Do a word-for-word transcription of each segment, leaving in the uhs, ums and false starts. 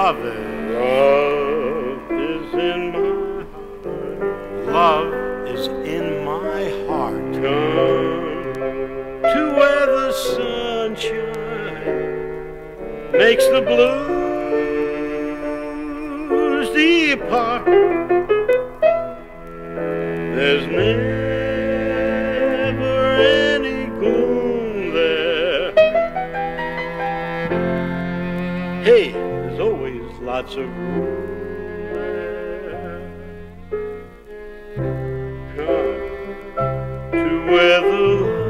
love is. Love is in my heart. Love is in my heart. Come to where the sunshine makes the blues depart. There's never any gloom there. Hey, there's always lots of room there. Come to where the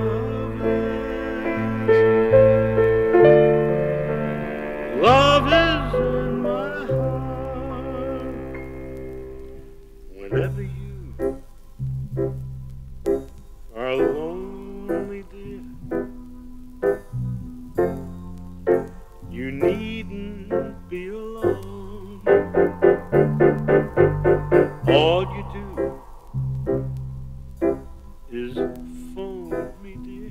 love is. Love is in my heart. Whenever you are lonely, dear, you needn't be alone. All you do is phone me, dear.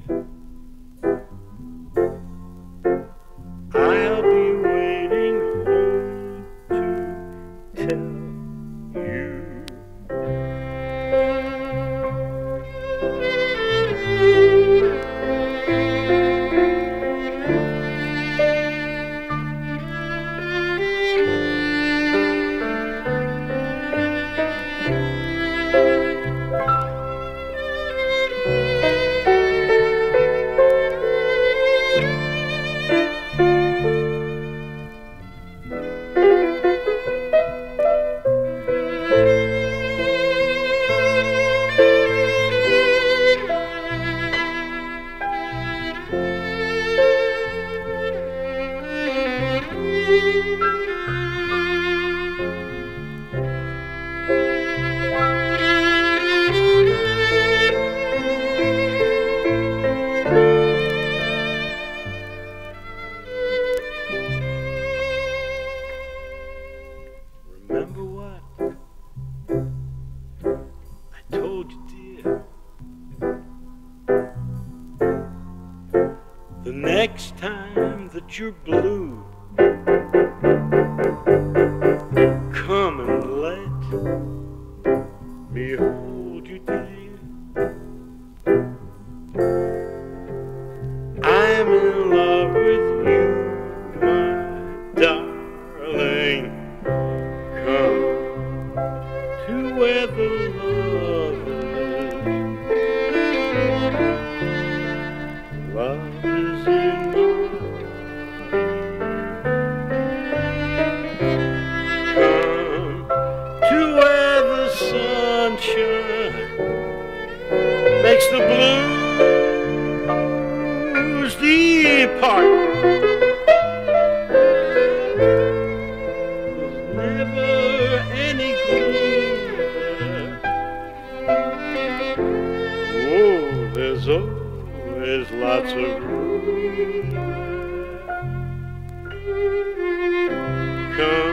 I'll be waiting home to tell you. Remember what I told you, dear? The next time that you're blue, come and let me hold you, dear. I'm in love with you, my darling. Come to where the love is. Love is in my heart. Come to where the sunshine makes the blues depart. There's never any gloom there. Oh, there's always lots of room. Come